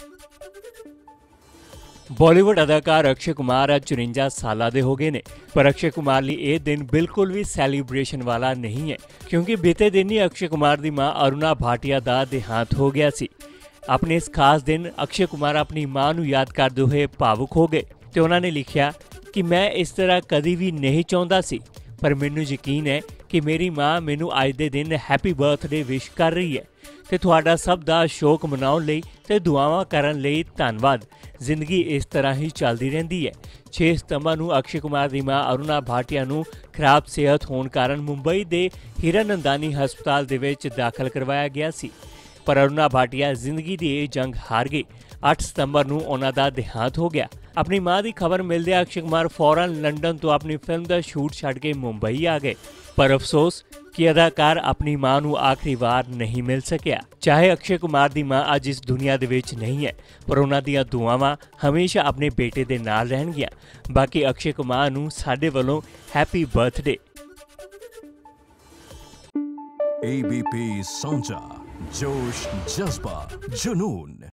बॉलीवुड अदाकार अक्षय कुमार आज 54 साल ਦੇ ਹੋ ਗਏ ਨੇ। ਪਰ अक्षय कुमार ਲਈ ਇਹ ਦਿਨ ਬਿਲਕੁਲ ਵੀ ਸੈਲੀਬ੍ਰੇਸ਼ਨ ਵਾਲਾ ਨਹੀਂ ਹੈ, ਕਿਉਂਕਿ ਬੀਤੇ ਦਿਨ ਹੀ अक्षय कुमार ਦੀ ਮਾਂ ਅਰੁਣਾ ਭਾਟੀਆ ਦਾ ਦੇਹਾਂਤ ਹੋ ਗਿਆ ਸੀ। ਆਪਣੇ ਇਸ ਖਾਸ ਦਿਨ अक्षय कुमार ਆਪਣੀ ਮਾਂ ਨੂੰ ਯਾਦ ਕਰਦੇ ਹੋਏ ਭਾਵੁਕ ਹੋ ਗਏ ਤੇ ਉਹਨਾਂ ਨੇ ਲਿਖਿਆ ਕਿ ਮੈਂ ਇਸ ਤਰ੍ਹਾਂ ਕਦੀ ਵੀ ਨਹੀਂ ਚਾਹੁੰਦਾ ਸੀ, ਪਰ ਮੈਨੂੰ ਯਕੀਨ ਹੈ ਕਿ ਮੇਰੀ ਮਾਂ ਮੈਨੂੰ ਅੱਜ ਦੇ ਦਿਨ ਹੈਪੀ ਬਰਥਡੇ ਵਿਸ਼ ਕਰ ਰਹੀ ਹੈ ਤੇ ਤੁਹਾਡਾ ਸਭ ਦਾ ਸ਼ੌਕ ਮਨਾਉਣ ਲਈ ਤੇ ਦੁਆਵਾਂ ਕਰਨ ਲਈ ਧੰਨਵਾਦ। ਜ਼ਿੰਦਗੀ ਇਸ ਤਰ੍ਹਾਂ ਹੀ ਚੱਲਦੀ ਰਹਿੰਦੀ ਹੈ। 6 ਸਤੰਬਰ ਨੂੰ ਅਕਸ਼ੇ ਕੁਮਾਰ ਦੀ ਮਾਂ ਅਰੁਣਾ ਭਾਟੀਆ ਨੂੰ ਖਰਾਬ ਸਿਹਤ ਹੋਣ ਕਾਰਨ ਮੁੰਬਈ ਦੇ ਹੀਰਾਨੰਦਾਨੀ ਹਸਪਤਾਲ ਦੇ ਵਿੱਚ ਦਾਖਲ ਕਰਵਾਇਆ ਗਿਆ ਸੀ, ਪਰ ਅਰੁਣਾ ਭਾਟੀਆ ਜ਼ਿੰਦਗੀ ਦੀ ਇਹ ਜੰਗ ਹਾਰ ਗਈ। 8 ਸਤੰਬਰ ਨੂੰ ਉਹਨਾਂ ਦਾ ਦੇਹਾਂਤ ਹੋ ਗਿਆ। ਆਪਣੀ ਮਾਂ ਦੀ ਖਬਰ ਮਿਲਦਿਆਂ ਅਕਸ਼ੇ ਕੁਮਾਰ ਫੌਰਨ ਲੰਡਨ ਤੋਂ ਆਪਣੀ ਫਿਲਮ ਦਾ ਸ਼ੂਟ ਛੱਡ ਕੇ ਮੁੰਬਈ ਆ ਗਏ, ਪਰ ਅਫਸੋਸ कि अदाकार अपनी मां नूं आखिरी वार नहीं मिल सकिया। चाहे अक्षय कुमार दी मां अज इस दुनिया दे विच नहीं है, पर उन्हां दीयां दुआवां हमेशा अपने बेटे दे नाल रहणगियां। बाकी अक्षय कुमार नूं साडे वल्लों हैप्पी बर्थडे। ABP Sonja, जोश, जज्बा, जुनून।